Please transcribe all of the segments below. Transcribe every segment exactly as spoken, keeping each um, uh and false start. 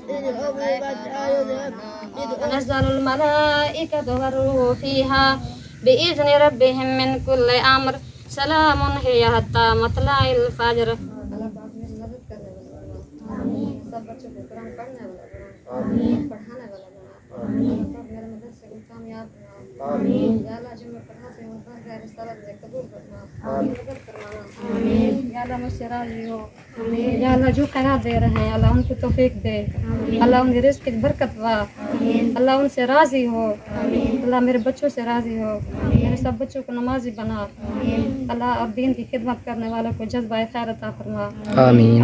تنزل الملائكة والروح فيها بإذن ربهم من كل أمر سلام هي حتى مطلع الفجر. سب بچوں کو قرآن پڑھنے والا بنا، پڑھانے والا بنا، میرے مدرسے کو کامیاب بنا، یا اللہ جو میں پڑھاتے ہوں پڑھ رہے رسالت میں قبول کرنا، مدد کروانا، یا اللہ مجھ سے راضی ہو، یا اللہ جو خیرات دے رہے ہیں اللہ ان کو توفیق دے، اللہ ان کے رزق کی برکت وا، اللہ ان سے راضی ہو، اللہ میرے بچوں سے راضی ہو، میرے سب بچوں کو نمازی بنا، اللہ اور دین کی خدمت کرنے والوں کو جذبہ خیر عطا فرما، آمین۔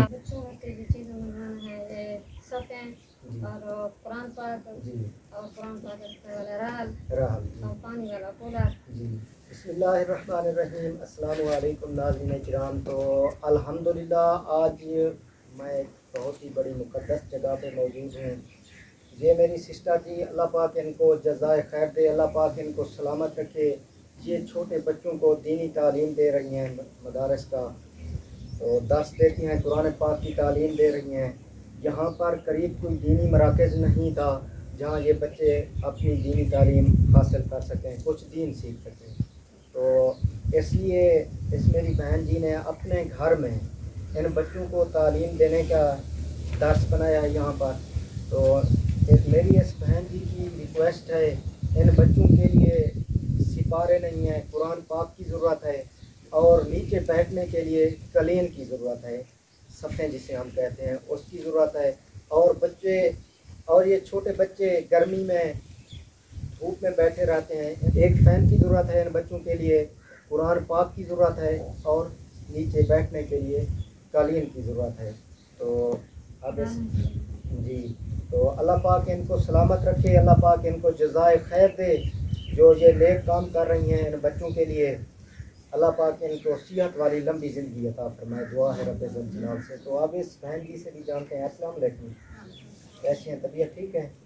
اور قرآن پاک اور قرآن پاک والا رال اور پانی والا کولر۔ بسم اللہ الرحمن الرحیم۔ السلام علیکم ناظرین کرام۔ تو الحمدللہ آج میں ایک بہت ہی بڑی مقدس جگہ پہ موجود ہوں۔ یہ میری سسٹر جی، اللہ پاک ان کو جزائے خیر دے، اللہ پاک ان کو سلامت رکھے۔ یہ چھوٹے بچوں کو دینی تعلیم دے رہی ہیں، مدارس کا تو درس دیتی ہیں، قرآن پاک کی تعلیم دے رہی ہیں۔ یہاں پر قریب کوئی دینی مراکز نہیں تھا جہاں یہ بچے اپنی دینی تعلیم حاصل کر سکیں، کچھ دین سیکھ سکیں، تو اس لیے اس میری بہن جی نے اپنے گھر میں ان بچوں کو تعلیم دینے کا درس بنایا ہے یہاں پر۔ تو میری اس بہن جی کی ریکویسٹ ہے، ان بچوں کے لیے سپارے نہیں ہیں، قرآن پاک کی ضرورت ہے، اور نیچے بیٹھنے کے لیے قلین کی ضرورت ہے، صفیں جسے ہم کہتے ہیں اس کی ضرورت ہے، اور بچے اور یہ چھوٹے بچے گرمی میں دھوپ میں بیٹھے رہتے ہیں، ایک فین کی ضرورت ہے ان بچوں کے لیے، قرآن پاک کی ضرورت ہے، اور نیچے بیٹھنے کے لیے قالین کی ضرورت ہے۔ تو اب اس جی تو اللہ پاک ان کو سلامت رکھے، اللہ پاک ان کو جزائے خیر دے جو یہ نیک کام کر رہی ہیں ان بچوں کے لیے، اللہ پاک ان کو صحت والی لمبی زندگی عطا فرمائے، دعا ہے رب ذوالجلال سے۔ تو اب اس بہن جی سے بھی جانتے ہیں۔ السلام علیکم، کیسی ہیں؟ طبیعت ٹھیک ہے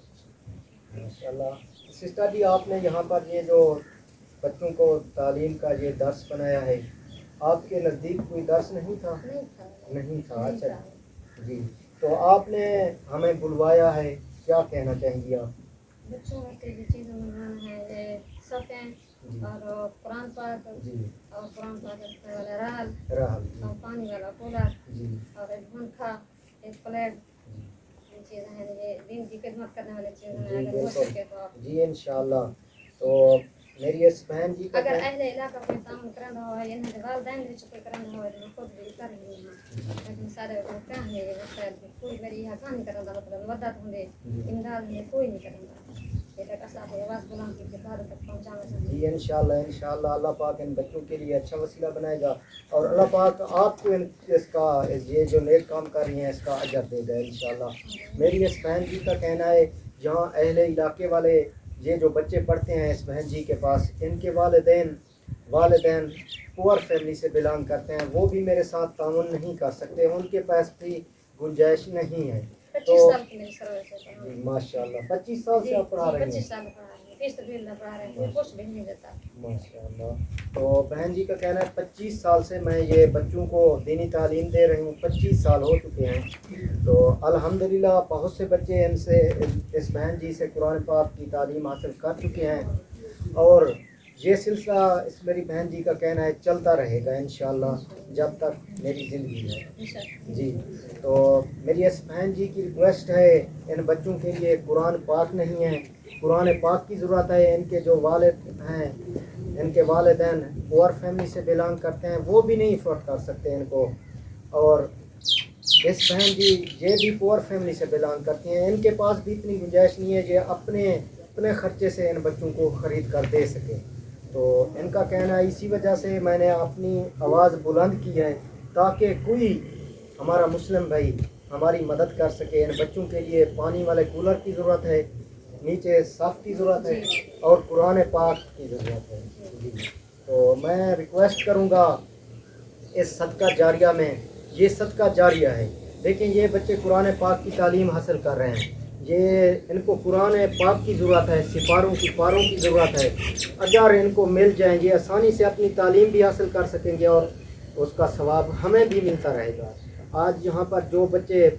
ماشاءاللہ؟ سسٹر جی، آپ نے یہاں پر یہ جو بچوں کو تعلیم کا یہ درس بنایا ہے، آپ کے نزدیک کوئی درس نہیں تھا؟ نہیں تھا، اچھا جی۔ تو آپ نے ہمیں بلوایا ہے، کیا کہنا چاہیں گی آپ؟ بچوں کے لیے چیزیں منگوانا ہے، صفیں اور قرآن پاک اور قرآن پاک والا رال اور پانی والا کولر اور ایک پنکھا، ایک پلیٹ، یہ چیزیں ہیں، یہ دین کی خدمت کرنے والے چیزیں ہیں، اگر ہو سکے تو آپ جی انشاءاللہ۔ تو میری اس بہن جی اگر اہل علاقہ کوئی تعاون کرنا ہو یا انہیں والدین بھی کوئی کرنا ہو تو میں خود بھی کر رہی ہوں، لیکن سارے وہ کیا ہے شاید کوئی میری یہاں کام نہیں کرنا، مطلب مدد ہوں امداد ہوں کوئی نہیں کرنا، جی انشاءاللہ انشاءاللہ اللہ پاک ان بچوں کے لیے اچھا وسیلہ بنائے گا، اور اللہ پاک آپ کو اس کا یہ جو نیک کام کر رہی ہیں اس کا اجر دے گا انشاءاللہ۔ میری اس بہن جی کا کہنا ہے، جہاں اہل علاقے والے یہ جو بچے پڑھتے ہیں اس بہن جی کے پاس، ان کے والدین والدین پور فیملی سے بلانگ کرتے ہیں، وہ بھی میرے ساتھ تعاون نہیں کر سکتے، ان کے پاس بھی گنجائش نہیں ہے۔ تو ماشاء اللہ پچیس سال سے آپ پڑھا رہے ہیں؟ ماشاء اللہ۔ تو بہن جی کا کہنا ہے پچیس سال سے میں یہ بچوں کو دینی تعلیم دے رہی ہوں، پچیس سال ہو چکے ہیں۔ تو الحمدللہ بہت سے بچے ان سے اس بہن جی سے قرآن پاک کی تعلیم حاصل کر چکے ہیں، اور یہ سلسلہ اس میری بہن جی کا کہنا ہے چلتا رہے گا انشاءاللہ جب تک میری زندگی ہے جی۔ تو میری اس بہن جی کی ریکویسٹ ہے، ان بچوں کے لیے قرآن پاک نہیں ہے، قرآن پاک کی ضرورت ہے، ان کے جو والد ہیں ان کے والدین پور فیملی سے بلانگ کرتے ہیں، وہ بھی نہیں افورڈ کر سکتے ان کو، اور اس بہن جی یہ بھی پور فیملی سے بلانگ کرتی ہیں، ان کے پاس بھی اتنی گنجائش نہیں ہے کہ اپنے اپنے خرچے سے ان بچوں کو خرید کر دے سکے۔ تو ان کا کہنا ہے اسی وجہ سے میں نے اپنی آواز بلند کی ہے تاکہ کوئی ہمارا مسلم بھائی ہماری مدد کر سکے۔ ان بچوں کے لیے پانی والے کولر کی ضرورت ہے، نیچے صاف کی ضرورت ہے، اور قرآن پاک کی ضرورت ہے جی۔ تو میں ریکویسٹ کروں گا اس صدقہ جاریہ میں، یہ صدقہ جاریہ ہے، دیکھیں یہ بچے قرآن پاک کی تعلیم حاصل کر رہے ہیں، یہ ان کو قرآن پاک کی ضرورت ہے، سپاروں کی پاروں کی ضرورت ہے، اگر ان کو مل جائیں یہ آسانی سے اپنی تعلیم بھی حاصل کر سکیں گے، اور اس کا ثواب ہمیں بھی ملتا رہے گا۔ آج یہاں پر جو بچے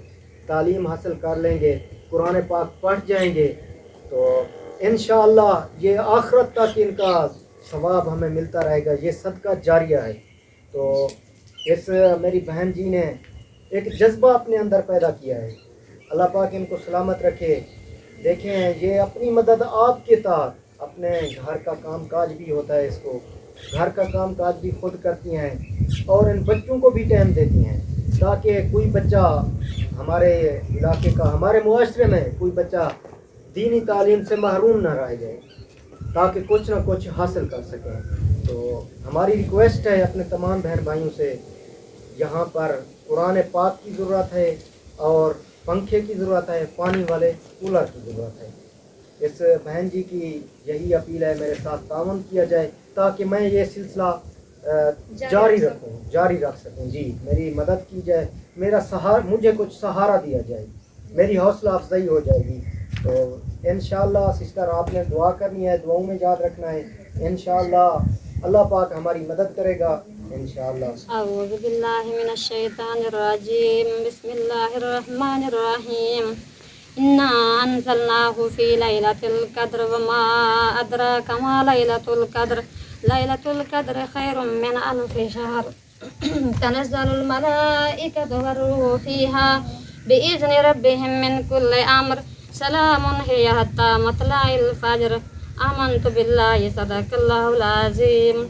تعلیم حاصل کر لیں گے، قرآن پاک پڑھ جائیں گے تو انشاءاللہ یہ آخرت تک ان کا ثواب ہمیں ملتا رہے گا، یہ صدقہ جاریہ ہے۔ تو اس میری بہن جی نے ایک جذبہ اپنے اندر پیدا کیا ہے، اللہ پاک ان کو سلامت رکھے۔ دیکھیں یہ اپنی مدد آپ کے تحت، اپنے گھر کا کام کاج بھی ہوتا ہے، اس کو گھر کا کام کاج بھی خود کرتی ہیں اور ان بچوں کو بھی ٹائم دیتی ہیں تاکہ کوئی بچہ ہمارے علاقے کا، ہمارے معاشرے میں کوئی بچہ دینی تعلیم سے محروم نہ رہ جائے، تاکہ کچھ نہ کچھ حاصل کر سکیں۔ تو ہماری ریکویسٹ ہے اپنے تمام بہن بھائیوں سے، یہاں پر قرآن پاک کی ضرورت ہے اور پنکھے کی ضرورت ہے، پانی والے کولر کی ضرورت ہے۔ اس بہن جی کی یہی اپیل ہے میرے ساتھ تعاون کیا جائے تاکہ میں یہ سلسلہ جاری رکھوں جاری رکھ سکوں جی، میری مدد کی جائے، میرا سہارا، مجھے کچھ سہارا دیا جائے، میری حوصلہ افزائی ہو جائے گی۔ تو انشاءاللہ سسٹر آپ نے دعا کرنی ہے، دعاؤں میں یاد رکھنا ہے، انشاءاللہ اللہ پاک ہماری مدد کرے گا انشاءاللہ۔ اعوذ باللہ من الشیطان الرجیم، بسم اللہ الرحمن الرحیم، انا انزلناه فی لیلۃ القدر وما ادراک ما لیلۃ القدر، لیلۃ القدر خیر من الف شہر، تنزل الملائکۃ والروح فیہا بإذن ربهم من کل امر، سلام ہی حتی مطلع الفجر، آمنت باللہ صدق اللہ العظیم۔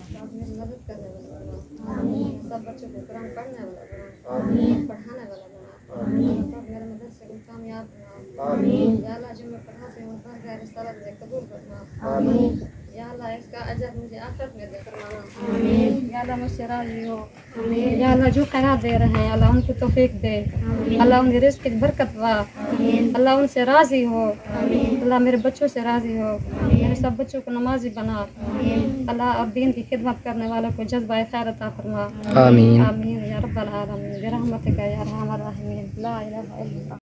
سب بچوں کو قرآن پڑھنے والا بنا، پڑھانے والا بنا، میرے مدرسے کو کامیاب بنا، یا اللہ جو میں پڑھاتی ہوں غیر رسالت مجھے قبول کرنا، یا اللہ اس کا اجر مجھے آخرت میں دے کروانا، یا اللہ مجھ سے راضی ہو، یا اللہ جو خیرات دے رہے ہیں اللہ ان کو توفیق دے، اللہ ان کے رزق کی برکت وا، اللہ ان سے راضی ہو، اللہ میرے بچوں سے راضی ہو، میرے سب بچوں کو نمازی بنا، اللہ اور دین کی خدمت کرنے والوں کو جذبہ خیر عطا فرما، آمین آمین یا رب العالمین برحمتک یا ارحم الراحمین، لا الہ الا اللہ۔